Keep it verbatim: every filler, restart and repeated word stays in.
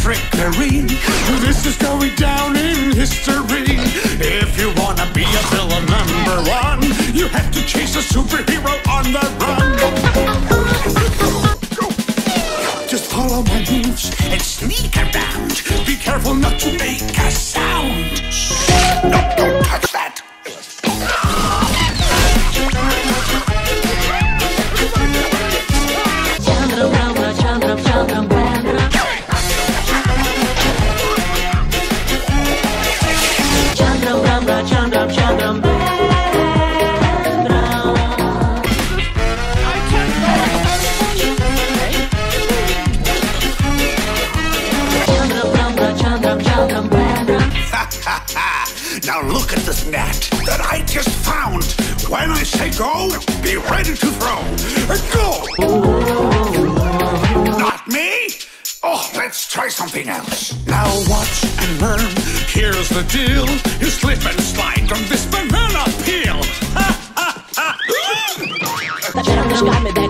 trickery. This is going down in history. If you wanna be a villain number one, you have to chase a superhero on the run. Just follow my moves and sneak around. Be careful not to make a sound. No, don't touch that. Chum drum, chum drum, chum drum, bedrum. Chum drum, chum drum, chum drum, bedrum. Now look at this net that I just found. When I say go, be ready to throw. Go! Not me? Oh, let's try something else. Now watch and learn. Here's the deal. You slip and slide on this banana peel. The challenge got me back.